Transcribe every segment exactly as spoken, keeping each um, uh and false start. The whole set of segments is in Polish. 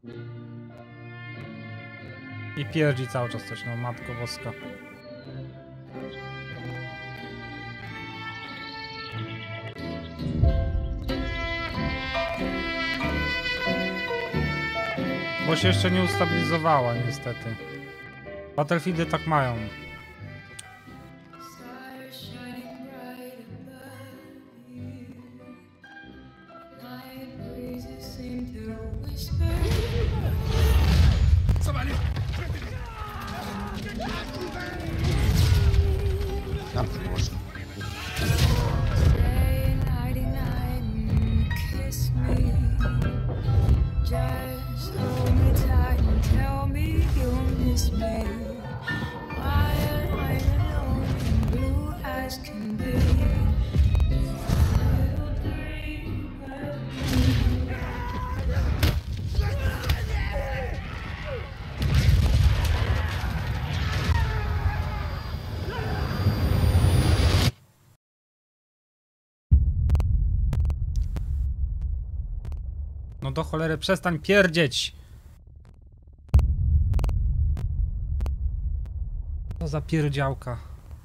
I pierdzi cały czas coś, no matko boska. Bo się jeszcze nie ustabilizowała niestety. Battlefieldy tak mają. No do cholery, przestań pierdzieć! Co za pierdziałka.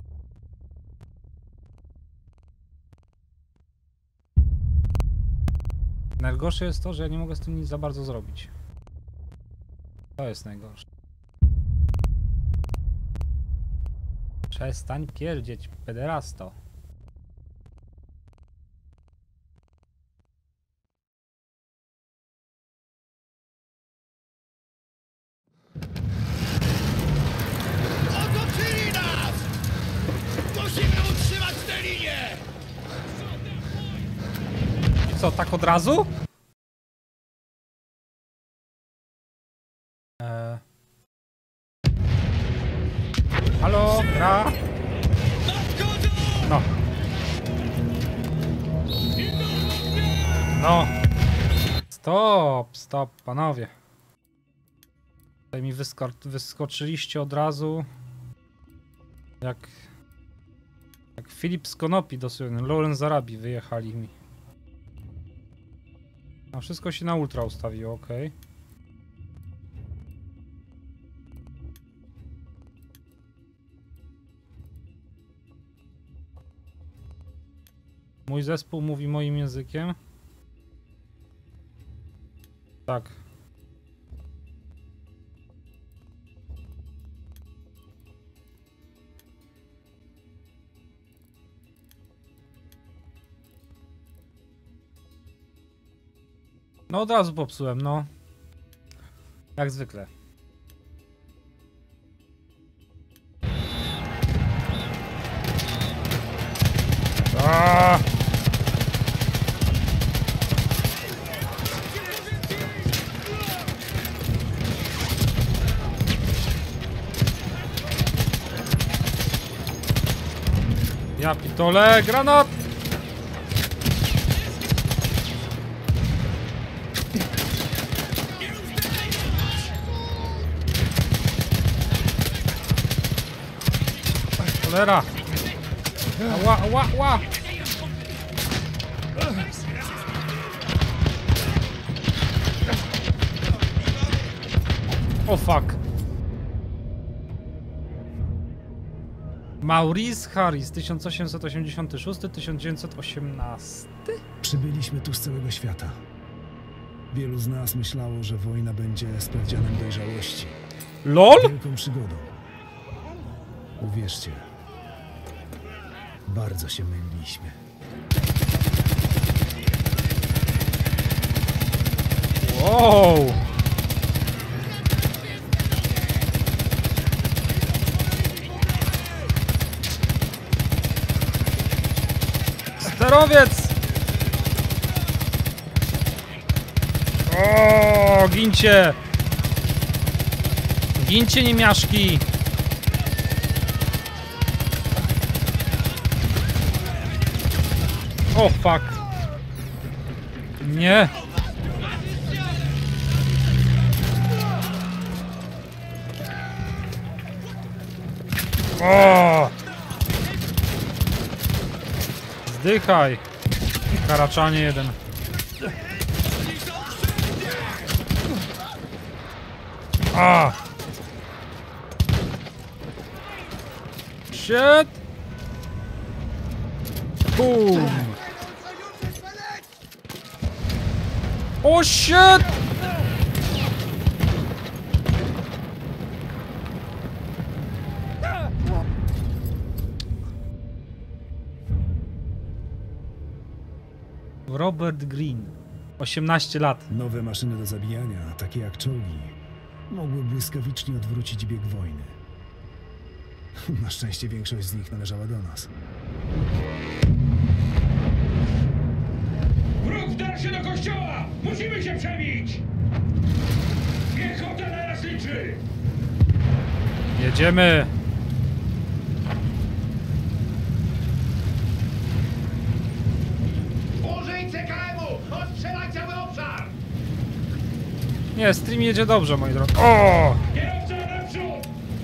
Najgorsze jest to, że ja nie mogę z tym nic za bardzo zrobić. To jest najgorsze. Przestań pierdzieć, pederasto. Otoczyli nas! Musimy utrzymać tę linię! I co, tak od razu? Eee. Halo, gra? No. No. Stop, stop, panowie. Tutaj mi wysko wyskoczyliście od razu. Jak... Jak Filip z Konopi dosłownie. Lauren z Arabii wyjechali mi. A wszystko się na ultra ustawiło, ok. Mój zespół mówi moim językiem. Tak. No od razu popsułem, no. Jak zwykle. Aaaa! Ja pitole, granat! Cholera! Ała, ała, ała! O fuck! Maurice Harris, tysiąc osiemset osiemdziesiąty szósty do tysiąc dziewięćset osiemnastego. Przybyliśmy tu z całego świata. Wielu z nas myślało, że wojna będzie sprawdzianem dojrzałości. LOL? Wielką przygodą. Uwierzcie, bardzo się myliliśmy. Wow! Sterowiec! O, gincie! Gincie, niemiaszki! O, fuck! Nie! O! Zdychaj! Karaczanie jeden. A! Shit! Boom! Oh shit! Robert Green, osiemnaście lat. Nowe maszyny do zabijania, takie jak czołgi, mogły błyskawicznie odwrócić bieg wojny. Na szczęście większość z nich należała do nas. Wróg wdarł się do kościoła! Musimy się przebić! Piechota na nas liczy! Jedziemy! Użyj C K M-u! Ostrzelaj cały obszar! Nie, stream jedzie dobrze, moi drodzy. O! Kierowca naprzód!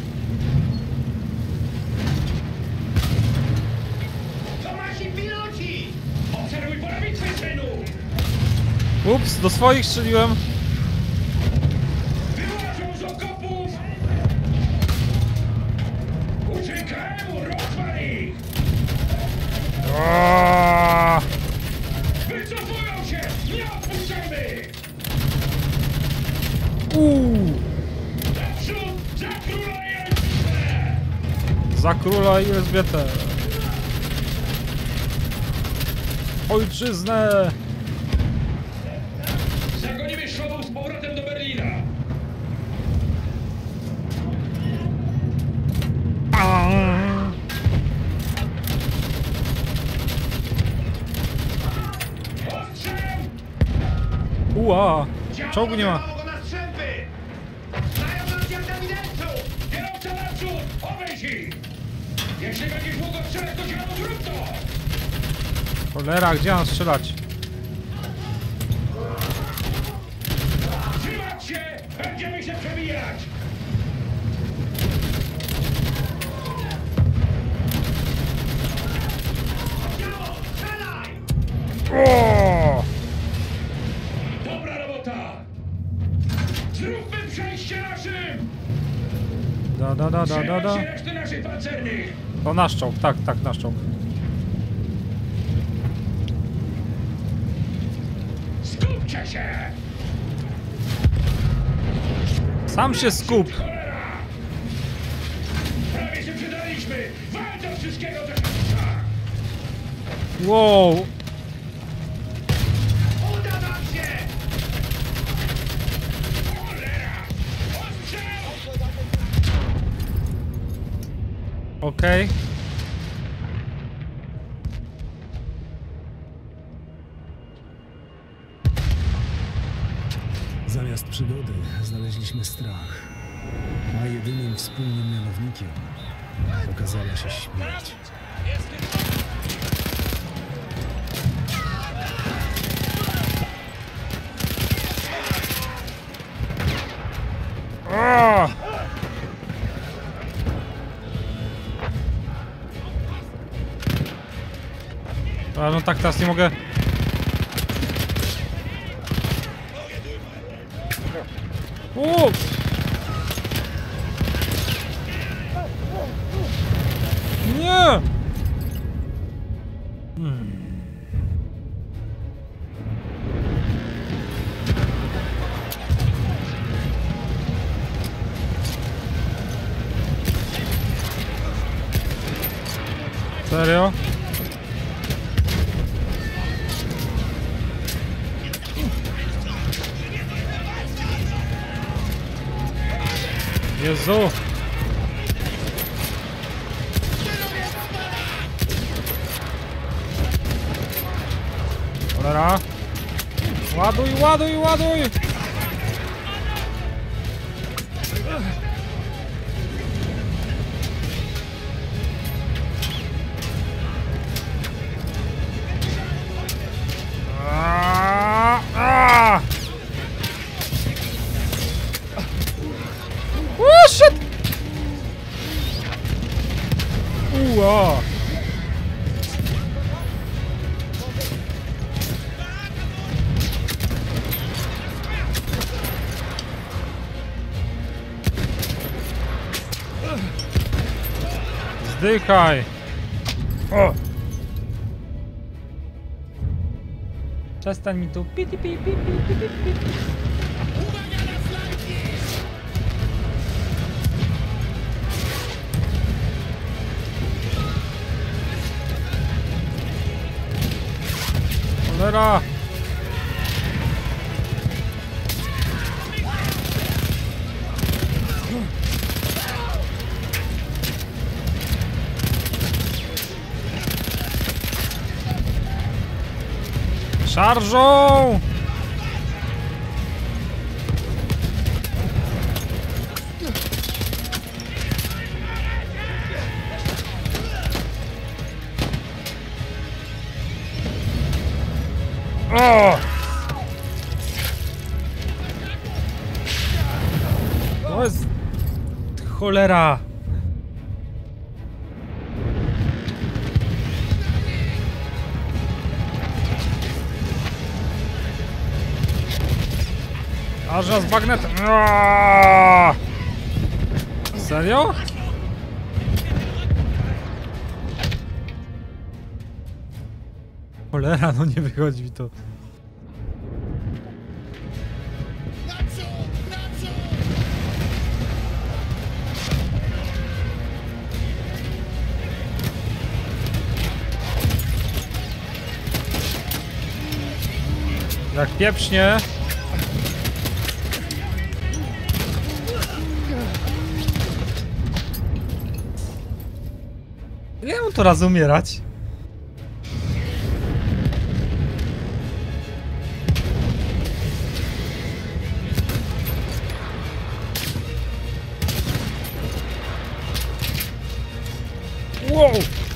To nasi piloci! Obserwuj pole bitwy, synu! Ups, do swoich strzeliłem. Wyłażą z okopów! Użyj K M-u! Rozwal ich! O! Wycofują się! Nie odpuszczamy! Uuu! Naprzód! Za króla i Elżbietę! Za króla i Elżbietę. Ojczyznę! Zagonimy szwabą z powrotem do Berlina! Ostrzał! Uła! Czołgu nie ma. Działo go na strzępy! Znają nas jak na widelcu! Kierowca naprzód! Obejdź ich! Jeśli będziesz mógł strzelać, to działo, zrób to! Cholera, gdzie mam strzelać? Trzymać się! Będziemy się przebijać! Działo! Strzelaj! O! Dobra robota! Zróbmy przejście naszym! Da, da, da, da, da, da. Trzymać się reszty naszych pancernych! To nasz czołg, tak, tak, nasz czołg. Skupcie się! Sam się skup! Cholera! Prawie się przydaliśmy! Walcz od wszystkiego, co się trzyma! Wow! Uda nam się! Cholera! Ostrzał! Okej. Zamiast przygody znaleźliśmy strach, a jedynym wspólnym mianownikiem okazała się śmierć. O! A no tak, teraz nie mogę. O! Nie! Hmm. Serio? Jezu! Cholera! Ładuj, ładuj, ładuj! Aaaa! Aaaa! Oh shit! Uła! Zdychaj! O! Przestań mi tu piti pi pi pi pi pi pi. Cholera! Szarżą! O! To jest... Cholera! Aż raz bagnet. Aaaa! Serio? Cholera, no nie wychodzi mi to. Jak pieprznie. Nie mam to raz umierać. Wow!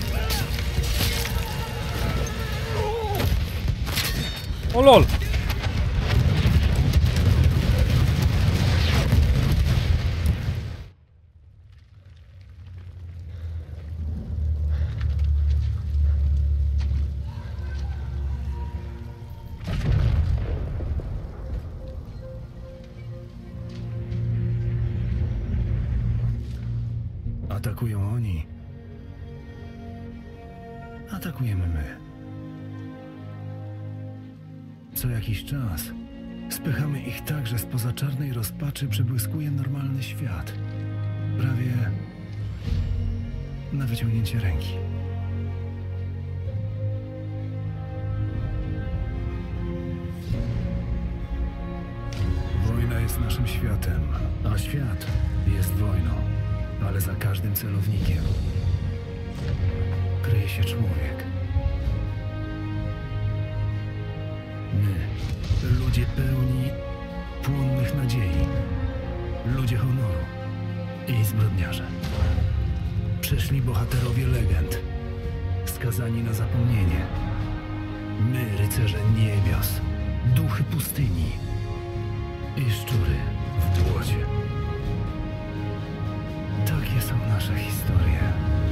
O lol! Atakują oni. Atakujemy my. Co jakiś czas spychamy ich tak, że spoza czarnej rozpaczy przebłyskuje normalny świat. Prawie na wyciągnięcie ręki. Wojna jest naszym światem, a świat jest wojną. Ale za każdym celownikiem kryje się człowiek. My, ludzie pełni płonnych nadziei, ludzie honoru i zbrodniarze. Przyszli bohaterowie legend, skazani na zapomnienie. My, rycerze niebios, duchy pustyni i szczury w błocie. Takie są nasze historie.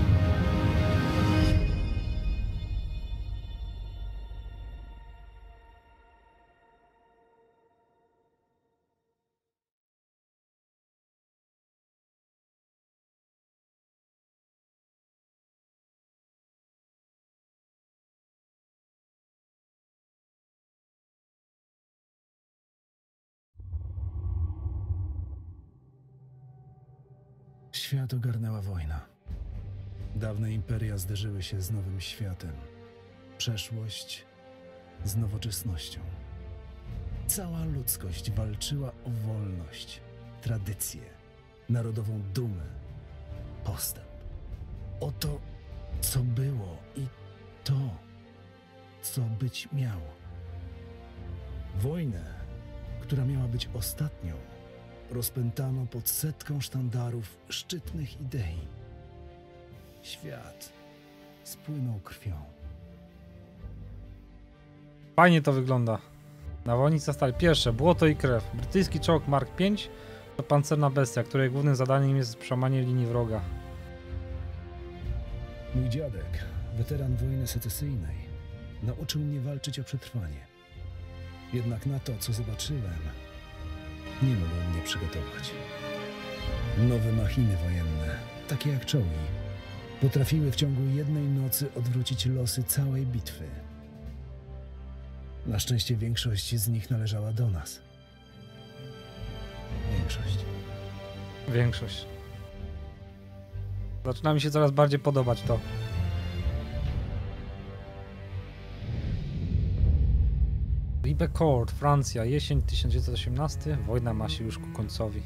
Świat ogarnęła wojna. Dawne imperia zderzyły się z nowym światem. Przeszłość z nowoczesnością. Cała ludzkość walczyła o wolność, tradycję, narodową dumę, postęp. O to, co było i to, co być miało. Wojnę, która miała być ostatnią, rozpętano pod setką sztandarów szczytnych idei. Świat spłynął krwią. Fajnie to wygląda. Nawolnica stali. Pierwsze, błoto i krew. Brytyjski czołg Mark pięć to pancerna bestia, której głównym zadaniem jest przełamanie linii wroga. Mój dziadek, weteran wojny secesyjnej, nauczył mnie walczyć o przetrwanie. Jednak na to, co zobaczyłem, nie mogłem mnie przygotować. Nowe machiny wojenne, takie jak czołgi, Potrafiły w ciągu jednej nocy odwrócić losy całej bitwy. Na szczęście większość z nich należała do nas. Większość. Większość. Zaczyna mi się coraz bardziej podobać to. Ribecourt, Francja, jesień tysiąc dziewięćset osiemnasty. Wojna ma się już ku końcowi.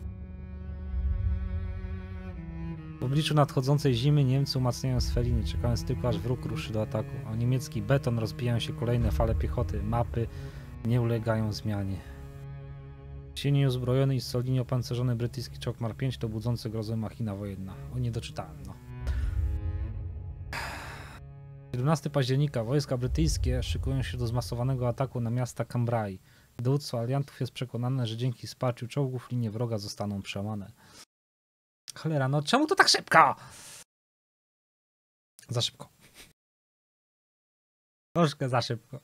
W obliczu nadchodzącej zimy Niemcy umacniają swe linie, czekając tylko aż wróg ruszy do ataku. O niemiecki beton rozbijają się kolejne fale piechoty. Mapy nie ulegają zmianie. Silnie uzbrojony i solidnie opancerzony brytyjski czołg Mark pięć to budzące grozę machina wojenna. O, nie doczytałem, no. siedemnastego października wojska brytyjskie szykują się do zmasowanego ataku na miasta Cambrai. Dowództwo aliantów jest przekonane, że dzięki wsparciu czołgów linie wroga zostaną przełamane. Cholera, no czemu to tak szybko? Za szybko. Troszkę za szybko.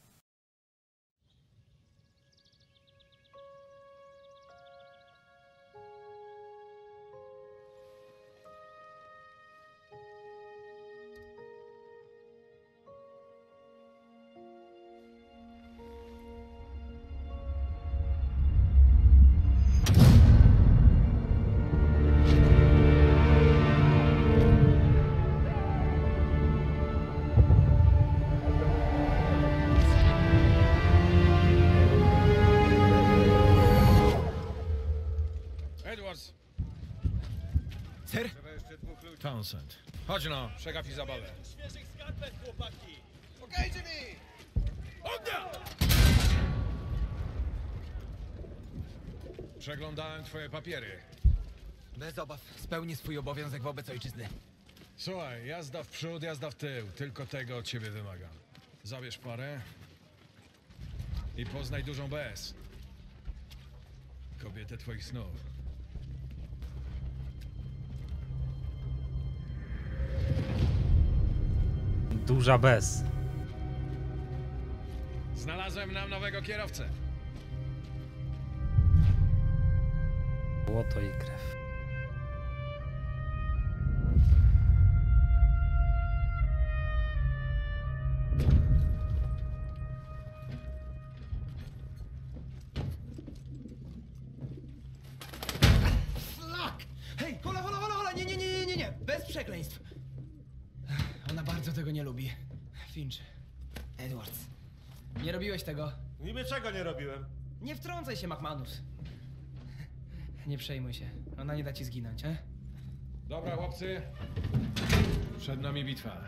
Ser? Townsend. Chodź no, przegapi zabawę. Świeżych skarpet, chłopaki! Okejcie mi! Ognia! Przeglądałem twoje papiery. Bez obaw, spełnię swój obowiązek wobec ojczyzny. Słuchaj, jazda w przód, jazda w tył. Tylko tego od ciebie wymagam. Zabierz parę i poznaj dużą B S. Kobietę twoich snów. Duża bez. Znalazłem nam nowego kierowcę. Złoto i krew. Szlak! Hej, hola, hola, hola, hola! Nie, nie, nie, nie, nie, nie! Bez przekleństw! Ona bardzo tego nie lubi. Finch. Edwards. Nie robiłeś tego. Niby czego nie robiłem? Nie wtrącaj się, McManus. Nie przejmuj się. Ona nie da ci zginąć, e? Dobra, chłopcy. Przed nami bitwa.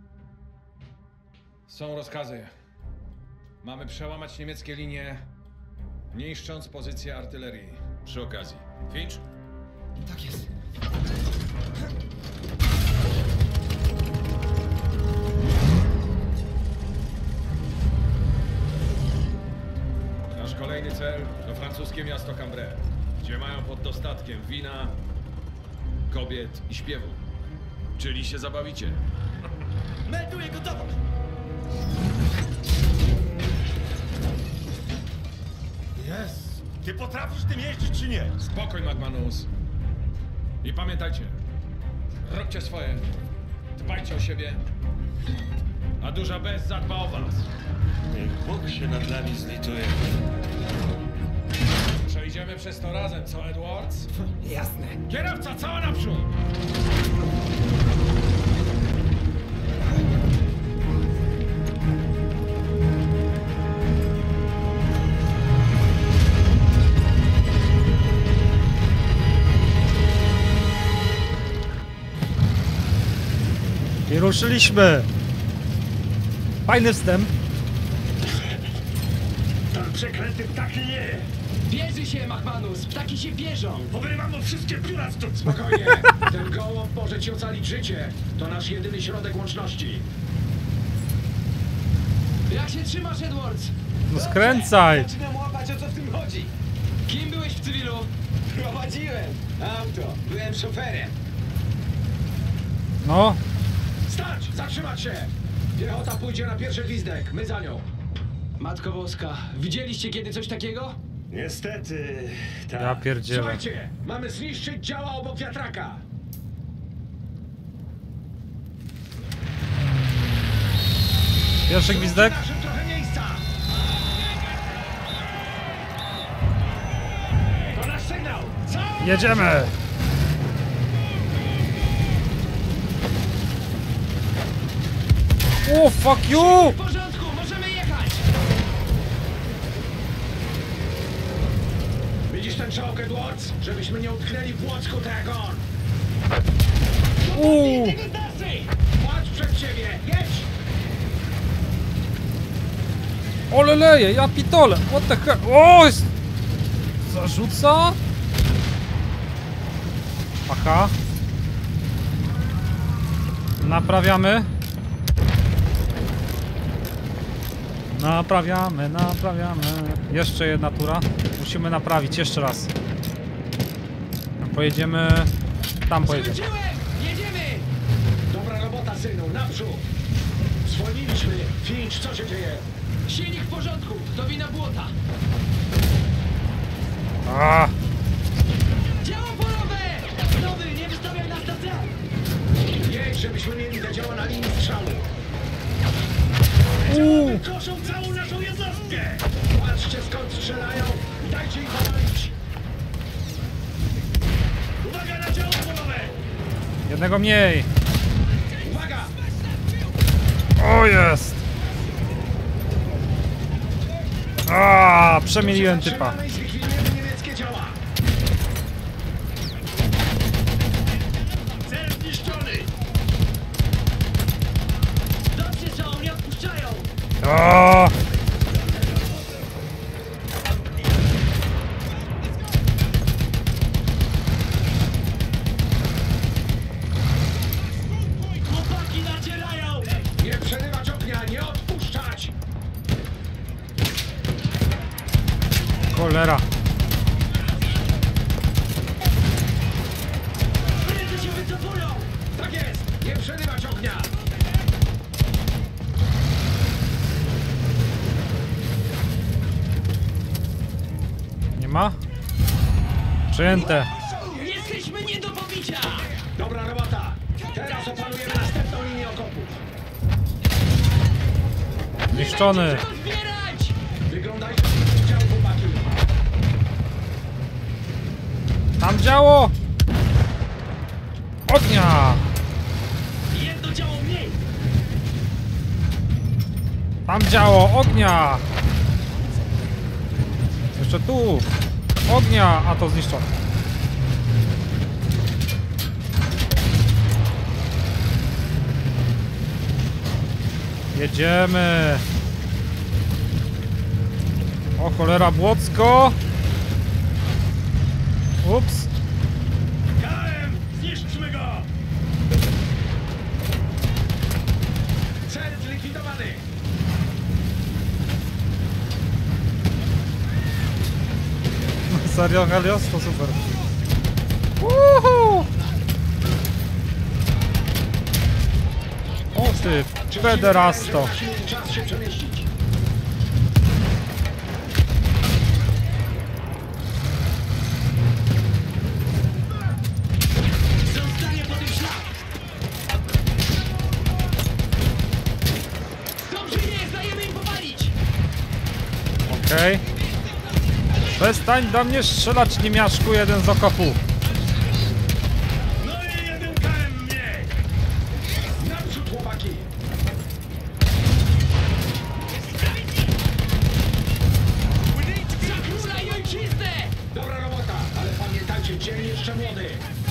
Są rozkazy. Mamy przełamać niemieckie linie, niszcząc pozycję artylerii. Przy okazji. Finch? Tak jest. Nasz kolejny cel to francuskie miasto Cambrai, gdzie mają pod dostatkiem wina, kobiet i śpiewu. Czyli się zabawicie. Melduję gotowość! Jest! Ty potrafisz tym jeździć czy nie? Spokój, McManus. I pamiętajcie, róbcie swoje, dbajcie o siebie, a duża bez zadba o was. Niech Bóg się nad nami zlituje. Przejdziemy przez to razem, co Edwards? Jasne. Kierowca, cała naprzód! I ruszyliśmy! Fajny wstęp. Ten przeklęty ptaki nie! Bierze się, McManus! Ptaki się bierzą! Powyrywam mu wszystkie pióra stąd! Spokojnie, ten gołąb może ci ocalić życie. To nasz jedyny środek łączności. Jak się trzymasz, Edwards? No skręcaj! Zaczynam łapać, o co w tym chodzi. Kim byłeś w cywilu? Prowadziłem auto. Byłem szoferem. No, Stać! Zatrzymać się! Piechota pójdzie na pierwszy gwizdek, my za nią. Matko Boska, widzieliście kiedy coś takiego? Niestety, tak. ja pierdzielę. Słuchajcie, mamy zniszczyć działa obok wiatraka. Pierwszy gwizdek. Naszym trochę miejsca. To nasz sygnał. Co? Jedziemy! O, fuck you! W porządku, możemy jechać! Widzisz ten czołg, Edwards? Żebyśmy nie utknęli w Łocku tak jak on. Uuu! Patrz przed siebie, jedź! Ole leje, ja pitole! What the hell? O! Jest... Zarzuca? Aha. Naprawiamy. Naprawiamy, naprawiamy. Jeszcze jedna tura. Musimy naprawić jeszcze raz. Pojedziemy... Tam pojedziemy. Skończyłem! Jedziemy! Dobra robota, synu, naprzód! Zwolniliśmy. Finch, co się dzieje? Silnik w porządku, to wina błota. A, Działo polowe! Nowy, nie wystawiaj nas na cel! Jedź, żebyśmy mieli te działa na linii strzału. uuu. Koszą całą naszą jednostkę! Patrzcie, skąd strzelają i dajcie im powalić! Uwaga na działo polowe! Jednego mniej. Uwaga! O, jest. A, przemieliłem typa. Zatrzymamy i zlikwidujemy niemieckie działa! Cel zniszczony! Dobrze są, nie odpuszczają! O! Chłopaki nacierają! Nie przerywać ognia, nie odpuszczać! Cholera. Wszyscy się wycofują! Tak jest! Nie przerywać ognia! Nie ma? Przejęte. Jesteśmy nie do pobicia! Dobra robota! Teraz opanujemy następną linię okopów. Zniszczony. Czego zbierać! Wyglądajcie na dział, chłopaki. Tam działo. Ognia. Jedno działo mniej! Tam działo. Ognia. Jeszcze tu. Ognia. A to zniszczone. Jedziemy. O cholera, Błocko. Ups. K M! Zniszczmy go! Cel zlikwidowany! Serio, Helios? To super. Uhu! O ty, pederasto. Czas się przemieścić. Zostanie po tym szlak! Dobrze jest, dajemy im powalić! Okej. Przestań do mnie strzelać, niemiaszku, jeden z okopu. No i jeden K M mniej! Naprzód, chłopaki! Za króla i ojczyznę! Dobra robota, ale pamiętajcie, dzień jeszcze młody.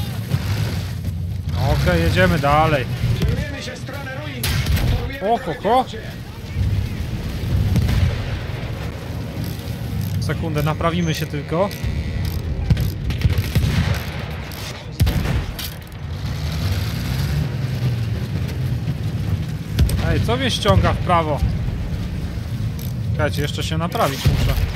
Okej, jedziemy dalej. Kierujemy się w stronę ruin. Operujemy O, drogę ho, ho. piechocie. Sekundę, naprawimy się tylko. Ej, co mnie ściąga w prawo? Czekajcie, jeszcze się naprawić muszę.